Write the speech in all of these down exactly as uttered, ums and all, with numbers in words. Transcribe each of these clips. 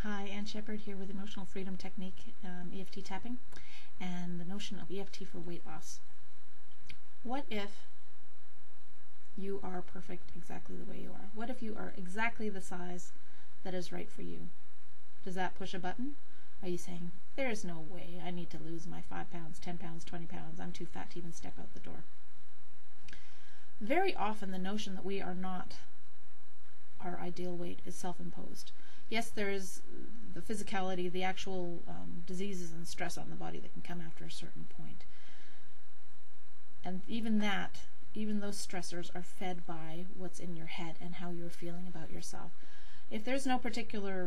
Hi, Ann Shepard here with Emotional Freedom Technique, um, E F T tapping, and the notion of E F T for weight loss. What if you are perfect exactly the way you are? What if you are exactly the size that is right for you? Does that push a button? Are you saying, there's no way I need to lose my five pounds, ten pounds, twenty pounds, I'm too fat to even step out the door? Very often the notion that we are not our ideal weight is self-imposed. Yes, there is the physicality, the actual um, diseases and stress on the body that can come after a certain point. And even that, even those stressors are fed by what's in your head and how you're feeling about yourself. If there's no particular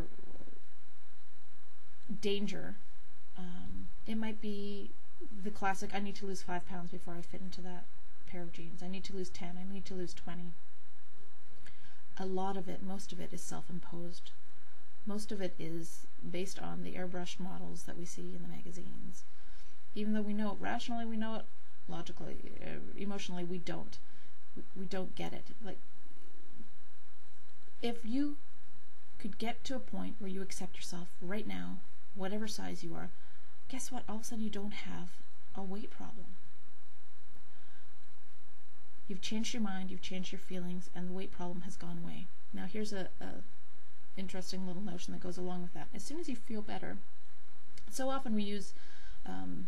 danger, um, it might be the classic, I need to lose five pounds before I fit into that pair of jeans. I need to lose ten, I need to lose twenty. A lot of it, most of it is self-imposed. Most of it is based on the airbrushed models that we see in the magazines. Even though we know it rationally, we know it logically, uh, emotionally, we don't. We, we don't get it. Like, if you could get to a point where you accept yourself right now, whatever size you are, guess what? All of a sudden you don't have a weight problem. You've changed your mind, you've changed your feelings, and the weight problem has gone away. Now here's a, a interesting little notion that goes along with that. As soon as you feel better, so often we use um,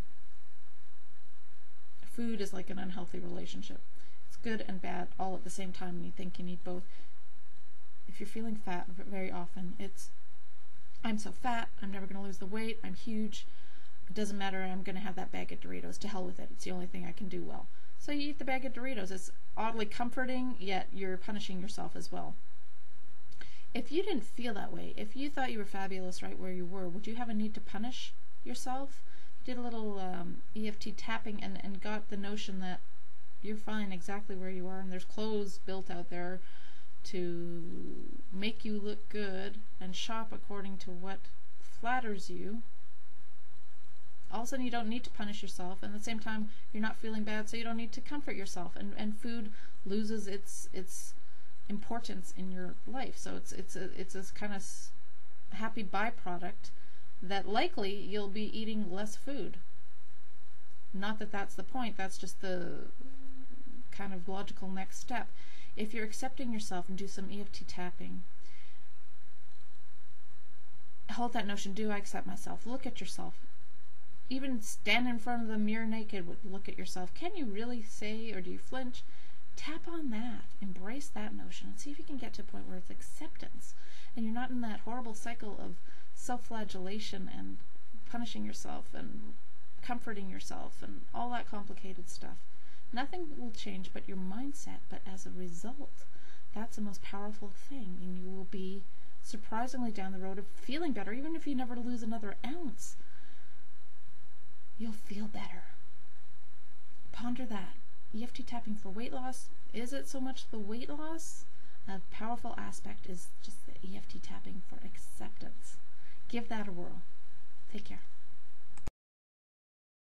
food as like an unhealthy relationship. It's good and bad all at the same time, and you think you need both. If you're feeling fat, very often it's, I'm so fat, I'm never going to lose the weight, I'm huge, it doesn't matter, I'm going to have that bag of Doritos, to hell with it, it's the only thing I can do well. So you eat the bag of Doritos. It's oddly comforting, yet you're punishing yourself as well. If you didn't feel that way, if you thought you were fabulous right where you were, would you have a need to punish yourself? You did a little um, E F T tapping and, and got the notion that you're fine exactly where you are, and there's clothes built out there to make you look good and shop according to what flatters you. All of a sudden you don't need to punish yourself, and at the same time you're not feeling bad, so you don't need to comfort yourself, and, and food loses its its importance in your life. So it's it's a it's a kind of happy byproduct that likely you'll be eating less food. Not that that's the point, that's just the kind of logical next step. If you're accepting yourself and do some E F T tapping, hold that notion, do I accept myself? Look at yourself. Even stand in front of the mirror naked, look at yourself. Can you really say, or do you flinch? Tap on that. Embrace that notion and see if you can get to a point where it's acceptance. And you're not in that horrible cycle of self-flagellation and punishing yourself and comforting yourself and all that complicated stuff. Nothing will change but your mindset, but as a result, that's the most powerful thing, and you will be surprisingly down the road of feeling better, even if you never lose another ounce. You'll feel better. Ponder that. E F T tapping for weight loss, is it so much the weight loss? A powerful aspect is just the E F T tapping for acceptance. Give that a whirl. Take care.